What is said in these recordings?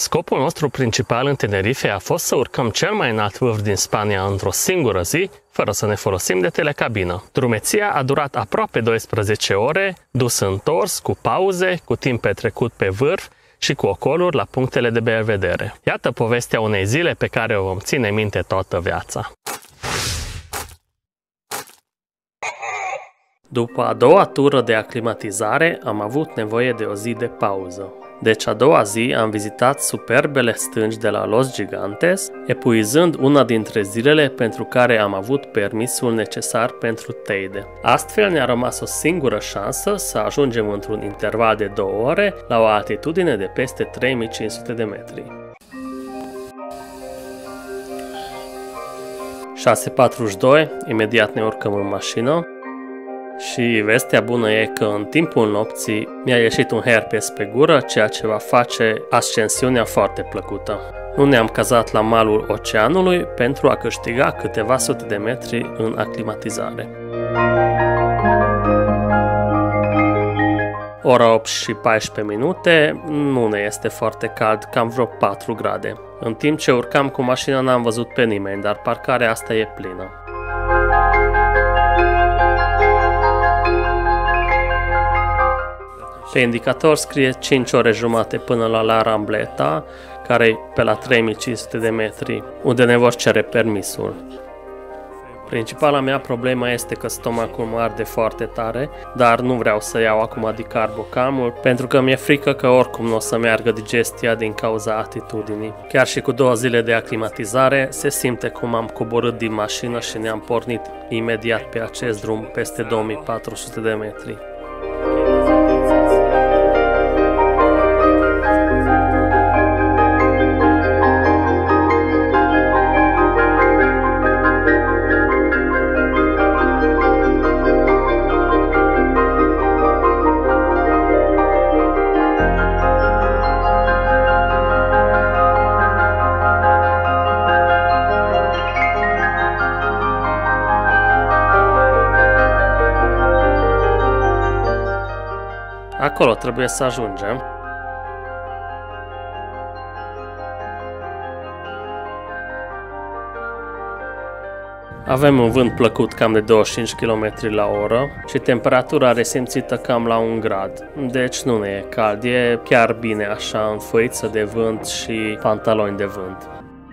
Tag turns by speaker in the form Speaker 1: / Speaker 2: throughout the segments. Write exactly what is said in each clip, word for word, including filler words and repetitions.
Speaker 1: Scopul nostru principal în Tenerife a fost să urcăm cel mai înalt vârf din Spania într-o singură zi, fără să ne folosim de telecabină. Drumeția a durat aproape douăsprezece ore, dus întors, cu pauze, cu timp petrecut pe vârf și cu ocoluri la punctele de belvedere. Iată povestea unei zile pe care o vom ține minte toată viața. După a doua tură de aclimatizare, am avut nevoie de o zi de pauză. Deci a doua zi am vizitat superbele stânci de la Los Gigantes, epuizând una dintre zilele pentru care am avut permisul necesar pentru Teide. Astfel ne-a rămas o singură șansă să ajungem într-un interval de două ore la o altitudine de peste trei mii cinci sute de metri. șase patruzeci și doi, imediat ne urcăm în mașină. Și vestea bună e că în timpul nopții mi-a ieșit un herpes pe gură, ceea ce va face ascensiunea foarte plăcută. Nu ne-am cazat la malul oceanului pentru a câștiga câteva sute de metri în aclimatizare. Ora opt și paisprezece minute, nu ne este foarte cald, cam vreo patru grade. În timp ce urcam cu mașina n-am văzut pe nimeni, dar parcarea asta e plină. Pe indicator scrie cinci ore jumate până la La Rambleta, care e pe la trei mii cinci sute de metri, unde ne vor cere permisul. Principala mea problemă este că stomacul mă arde foarte tare, dar nu vreau să iau acum dicarbocamul, pentru că mi-e frică că oricum nu o să meargă digestia din cauza atitudinii. Chiar și cu două zile de aclimatizare, se simte cum am coborât din mașină și ne-am pornit imediat pe acest drum peste două mii patru sute de metri. Acolo trebuie să ajungem. Avem un vânt plăcut cam de douăzeci și cinci kilometri la oră și temperatura resimțită cam la un grad. Deci nu ne e cald, e chiar bine așa în făiță de vânt și pantaloni de vânt.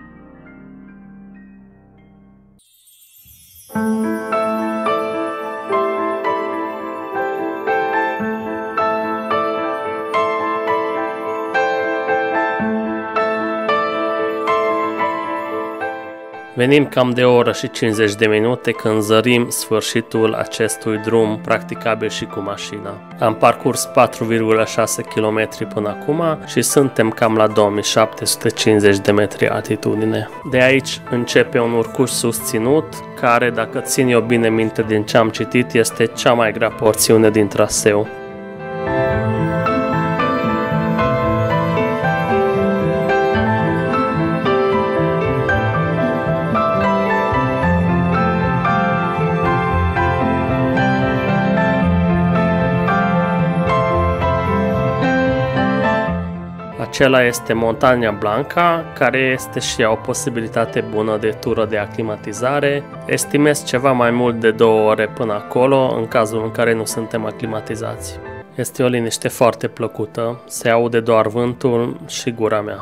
Speaker 1: Venim cam de o oră și cincizeci de minute când zărim sfârșitul acestui drum practicabil și cu mașina. Am parcurs patru virgulă șase kilometri până acum și suntem cam la două mii șapte sute cincizeci de metri altitudine. De aici începe un urcuș susținut, care, dacă țin eu bine minte din ce am citit, este cea mai grea porțiune din traseu. Acela este Montaña Blanca, care este și ea o posibilitate bună de tură de aclimatizare. Estimez ceva mai mult de două ore până acolo, în cazul în care nu suntem aclimatizați. Este o liniște foarte plăcută, se aude doar vântul și gura mea.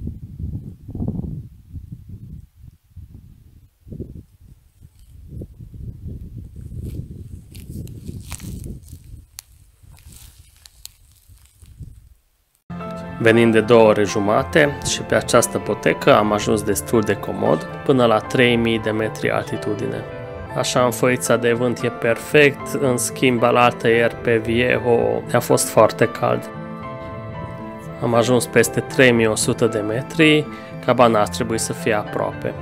Speaker 1: Venind de două ore jumate și pe această potecă am ajuns destul de comod, până la trei mii de metri altitudine. Așa, în făița de vânt e perfect, în schimb alaltăieri pe Viejo a fost foarte cald. Am ajuns peste trei mii o sută de metri, cabana ar trebui să fie aproape.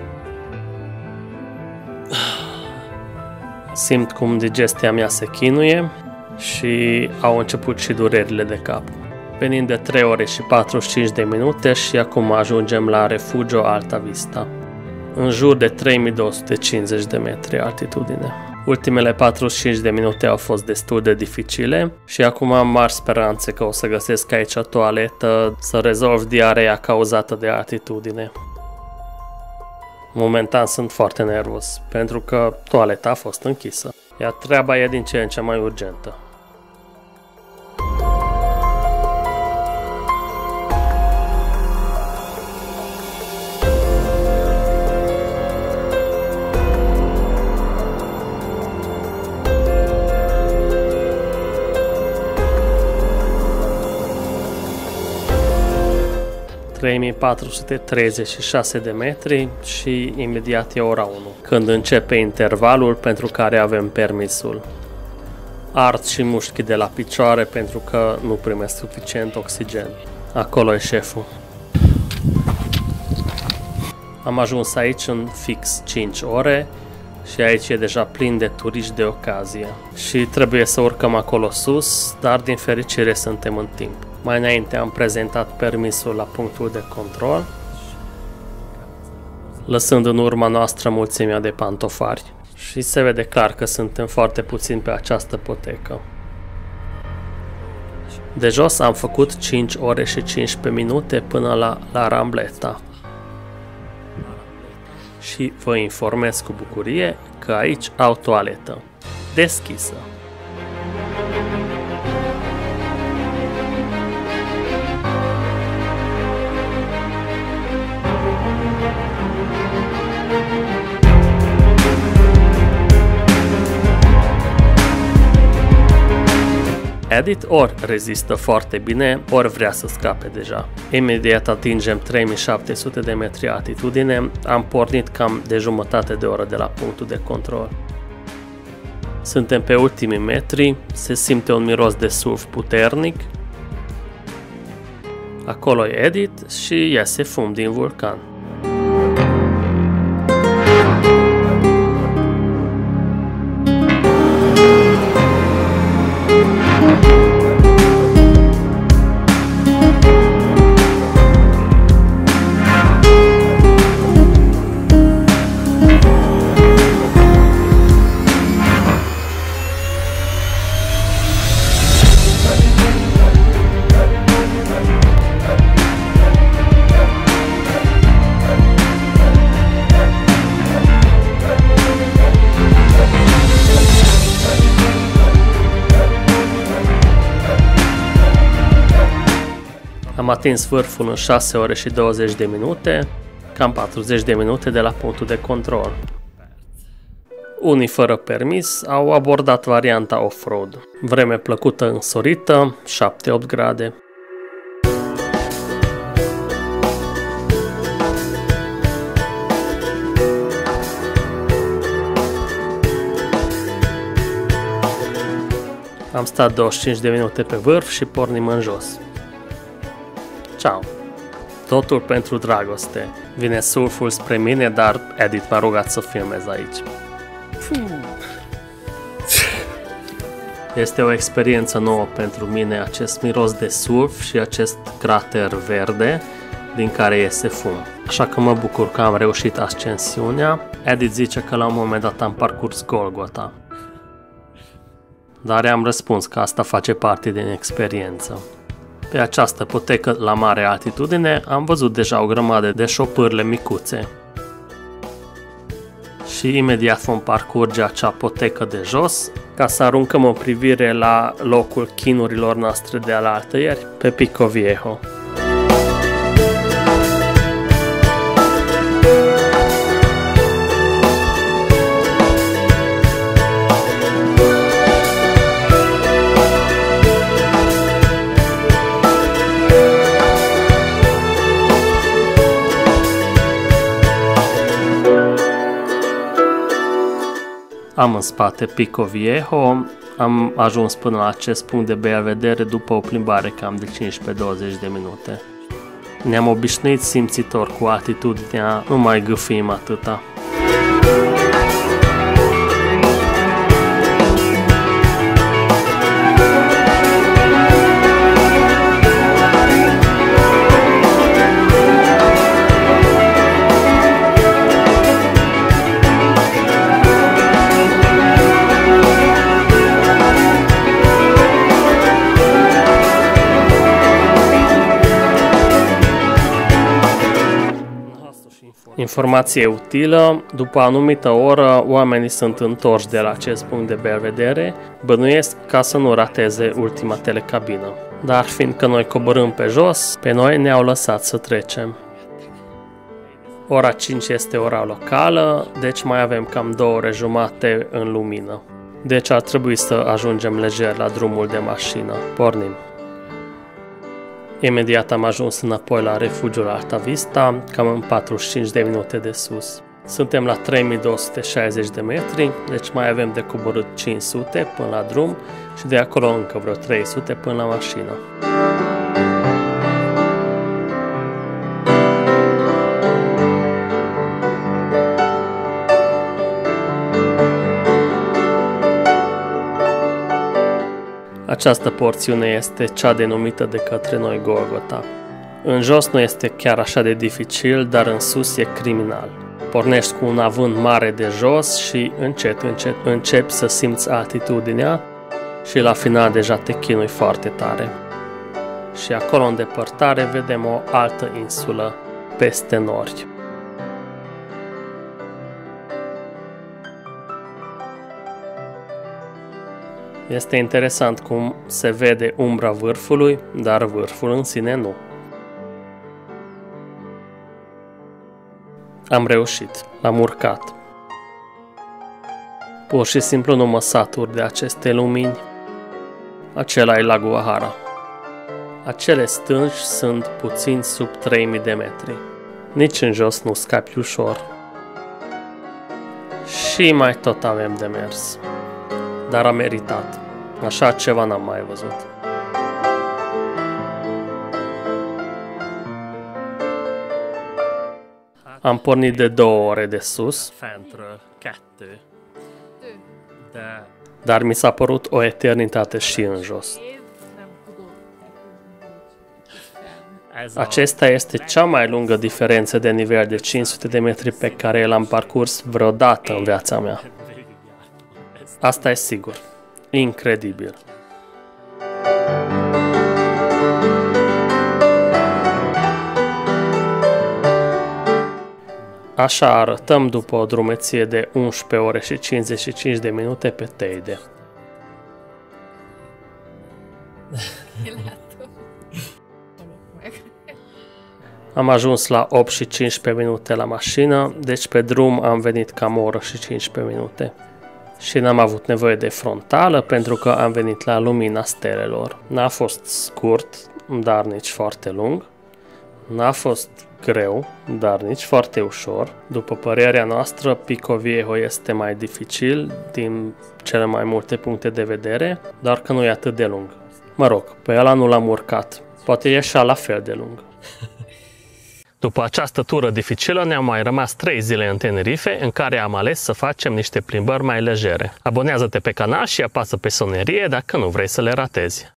Speaker 1: Simt cum digestia mea se chinuie și au început și durerile de cap. Venind de trei ore și patruzeci și cinci de minute și acum ajungem la Refugio Alta Vista, în jur de trei mii două sute cincizeci de metri altitudine. Ultimele patruzeci și cinci de minute au fost destul de dificile și acum am mari speranțe că o să găsesc aici o toaletă să rezolv diareea cauzată de altitudine. Momentan sunt foarte nervos, pentru că toaleta a fost închisă, iar treaba e din ce în ce mai urgentă. trei mii patru sute treizeci și șase de metri și imediat e ora unu, când începe intervalul pentru care avem permisul. Ard și mușchi de la picioare pentru că nu primesc suficient oxigen. Acolo e șeful. Am ajuns aici în fix cinci ore și aici e deja plin de turiști de ocazie. Și trebuie să urcăm acolo sus, dar din fericire suntem în timp. Mai înainte am prezentat permisul la punctul de control, lăsând în urma noastră mulțimea de pantofari. Și se vede clar că suntem foarte puțini pe această potecă. De jos am făcut cinci ore și cincisprezece minute până la La Rambleta. Și vă informez cu bucurie că aici au toaletă deschisă. Edit ori rezistă foarte bine, ori vrea să scape deja. Imediat atingem trei mii șapte sute de metri altitudine, am pornit cam de jumătate de oră de la punctul de control. Suntem pe ultimii metri, se simte un miros de sulf puternic. Acolo e Edit și iese fum din vulcan. Am atins vârful în șase ore și douăzeci de minute, cam patruzeci de minute de la punctul de control. Unii fără permis au abordat varianta off-road. Vreme plăcută însorită, șapte opt grade. Am stat douăzeci și cinci de minute pe vârf și pornim în jos. Ciao! Totul pentru dragoste. Vine sulful spre mine, dar Edit m-a rugat să filmez aici. Este o experiență nouă pentru mine, acest miros de sulf și acest crater verde din care iese fum. Așa că mă bucur că am reușit ascensiunea. Edit zice că la un moment dat am parcurs Golgota. Dar i-am răspuns că asta face parte din experiență. Pe această potecă la mare altitudine am văzut deja o grămadă de șopârle micuțe. Și imediat vom parcurge acea potecă de jos ca să aruncăm o privire la locul chinurilor noastre de alaltăieri pe Pico Viejo. Am în spate Pico Viejo, am ajuns până la acest punct de belvedere după o plimbare cam de cincisprezece douăzeci de minute. Ne-am obișnuit simțitor cu altitudinea, nu mai gâfim atâta. Informație utilă, după o anumită oră, oamenii sunt întorși de la acest punct de vedere, bănuiesc ca să nu rateze ultima telecabină. Dar fiindcă noi coborâm pe jos, pe noi ne-au lăsat să trecem. Ora cinci este ora locală, deci mai avem cam două ore jumate în lumină. Deci ar trebui să ajungem lejer la drumul de mașină. Pornim! Imediat am ajuns înapoi la refugiul Alta Vista, cam în patruzeci și cinci de minute de sus. Suntem la trei mii două sute șaizeci de metri, deci mai avem de coborât cinci sute până la drum și de acolo încă vreo trei sute până la mașină. Această porțiune este cea denumită de către noi Golgota. În jos nu este chiar așa de dificil, dar în sus e criminal. Pornești cu un avânt mare de jos și încet, încet începi să simți altitudinea și la final deja te chinui foarte tare. Și acolo în depărtare vedem o altă insulă peste nori. Este interesant cum se vede umbra vârfului, dar vârful în sine nu. Am reușit, l-am urcat. Pur și simplu nu mă satur de aceste lumini. Acela e lagul Ahara. Acele stânci sunt puțin sub trei mii de metri. Nici în jos nu scapi ușor. Și mai tot avem de mers. Dar a meritat. Așa ceva n-am mai văzut. Am pornit de două ore de sus, dar mi s-a părut o eternitate și în jos. Acesta este cea mai lungă diferență de nivel de cinci sute de metri pe care l-am parcurs vreodată în viața mea. Asta e sigur. Incredibil. Așa arătăm după o drumeție de unsprezece ore și cincizeci și cinci de minute pe Teide. Am ajuns la opt și cincisprezece minute la mașină, deci pe drum am venit cam o oră și cincisprezece minute. Și n-am avut nevoie de frontală pentru că am venit la lumina stelelor. N-a fost scurt, dar nici foarte lung. N-a fost greu, dar nici foarte ușor. După părerea noastră, Pico Viejo este mai dificil din cele mai multe puncte de vedere, dar că nu e atât de lung. Mă rog, pe ăla nu l-am urcat. Poate e așa la fel de lung. După această tură dificilă ne-au mai rămas trei zile în Tenerife, în care am ales să facem niște plimbări mai legere. Abonează-te pe canal și apasă pe sonerie dacă nu vrei să le ratezi.